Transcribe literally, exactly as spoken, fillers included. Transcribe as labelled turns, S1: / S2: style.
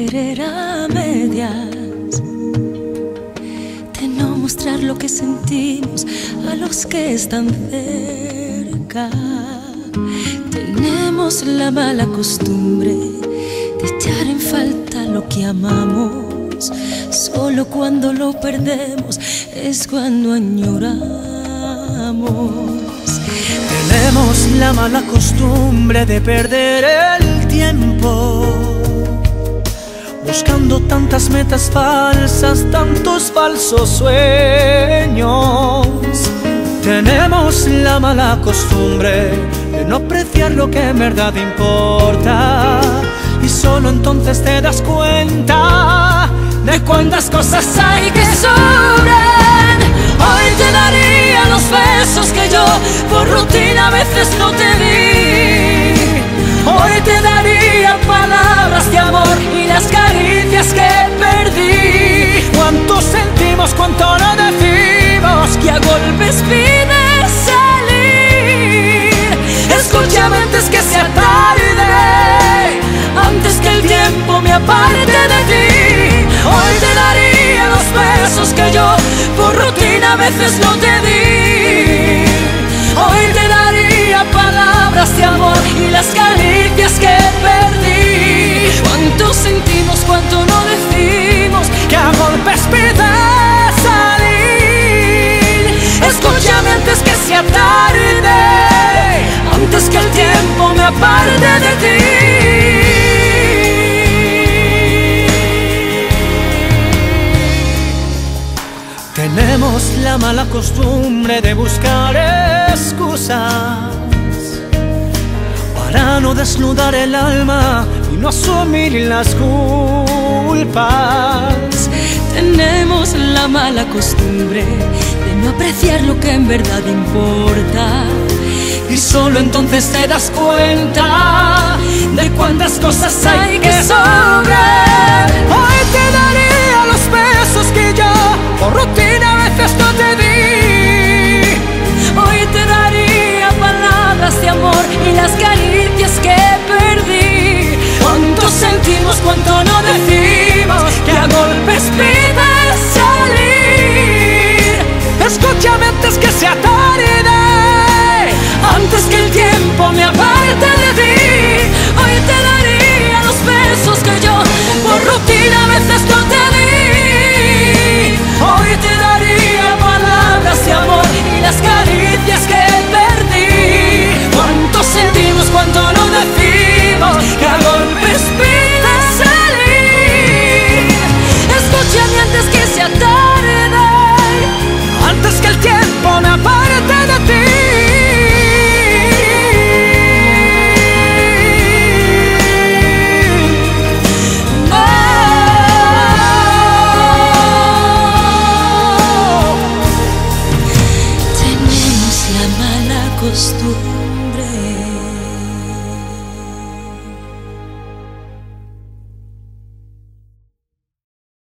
S1: querer a medias, de no mostrar lo que sentimos a los que están cerca. Tenemos la mala costumbre de echar en falta lo que amamos. Solo cuando lo perdemos es cuando añoramos.
S2: Tenemos la mala costumbre de perder el tiempo buscando tantas metas falsas, tantos falsos sueños. Tenemos la mala costumbre de no apreciar lo que en verdad importa, y solo entonces te das cuenta de cuántas cosas hay que sobran. Hoy te daría los besos que yo por rutina a veces no te di. Hoy te daría palabras de amor y las caricias que perdí. Cuánto sentimos, cuánto no decimos, que a golpes pides salir. Escúchame antes que sea tarde, antes que el tiempo me aparte de ti. Hoy te daría los besos que yo por rutina a veces no te di. Hoy te daría palabras de amor y las caricias que perdí. Cuánto sentimos, cuánto no decimos, que a golpes pides salir. Escúchame antes que sea tarde, antes que el tiempo me aparte de ti. Tenemos la mala costumbre de buscar excusas para no desnudar el alma y no asumir las culpas.
S1: Tenemos la mala costumbre de no apreciar lo que en verdad importa,
S2: y solo entonces te das cuenta de cuántas cosas hay que sobrar.